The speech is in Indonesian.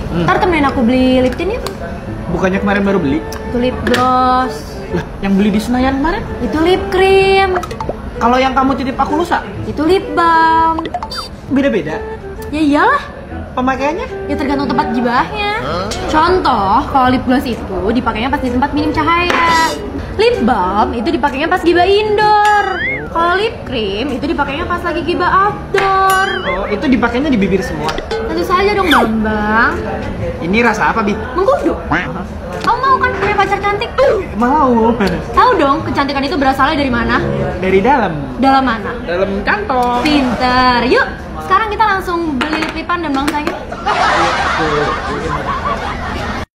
Ntar temenin aku beli lip tint yuk. Bukannya kemarin baru beli? Itu lip gloss. Lah, yang beli di Senayan kemarin? Itu lip cream. Kalau yang kamu titip aku lusa? Itu lip balm. Beda-beda? Ya iyalah. Pemakaiannya? Ya tergantung tempat gibahnya. Contoh, kalau lip gloss itu dipakainya pas di tempat minim cahaya. Lip balm itu dipakainya pas gibah indoor. Kalau lip cream itu dipakainya pas lagi gibah outdoor. Oh, itu dipakainya di bibir semua? Tentu saja dong Bambang. Ini rasa apa, Bi? Mengkudu. Kamu mau kan punya pacar cantik? Mau. Tahu dong kecantikan itu berasalnya dari mana? Dari dalam? Dalam mana? Dalam kantong. Pinter. Yuk, sekarang kita langsung beli lip-lipan dan bangsanya.